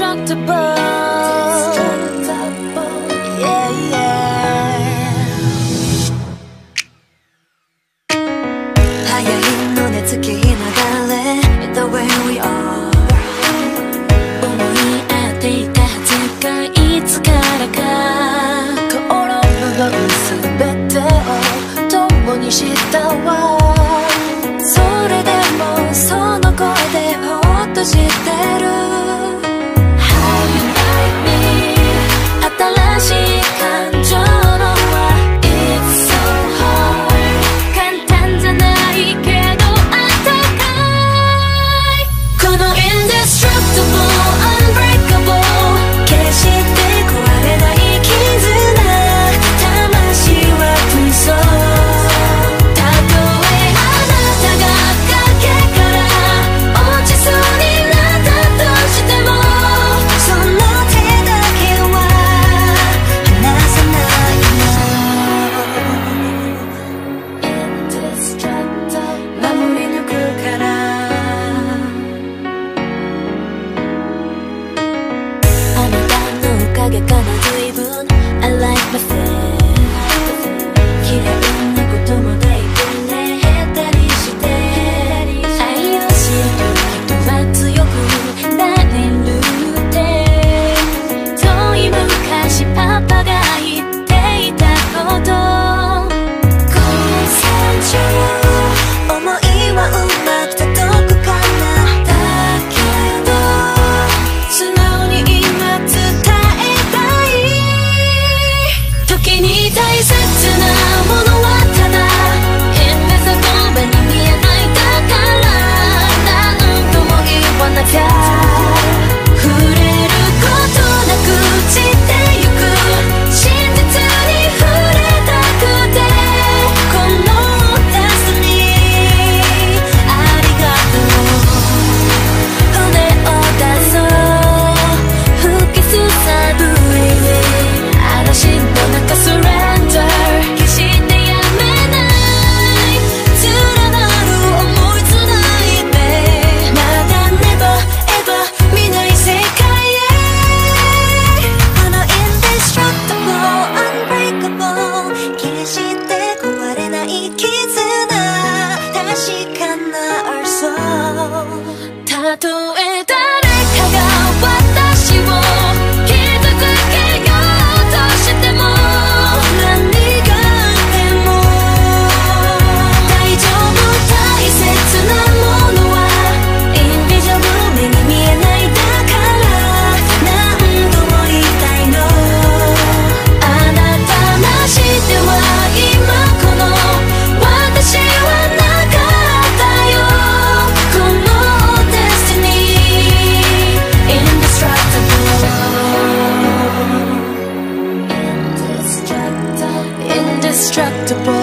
indestructible. Yeah, yeah. 早いのね月日流れ The way we are 思い合っていたはずがいつからか転ぶ全てを共にしたわ。それでもその声でほっとしてる。 How you like me 新しい感情の輪 It's so hard 簡単じゃないけどあったかい。この indestructible unbreakable 決して壊れない絆魂は空想。 影かな随分 I like my face 綺麗なこともだいぶね下手にして愛を知る人は強くなれるって遠い昔パパが言っていたこと交際中思いはうまく届くかなだけど素直に今伝え時に大切なものはただ変な言葉に見えないだから何とも言わなきゃ触れることなく散ってゆく真実に触れたくてこのダスにありがとう骨を出そう吹きすさぶ嵐の中スレンダー決してやめない連なる思いつないでまだネバエバ見ない世界へこの indestructible unbreakable 決して壊れない絆確かな our soul たとえ誰かが私を傷つけようとしても何があっても大丈夫大切なものはインビジブル目に見えないだから何度も言いたいのあなたなしでは今この私はなかったよこの Destiny indestructible indestructible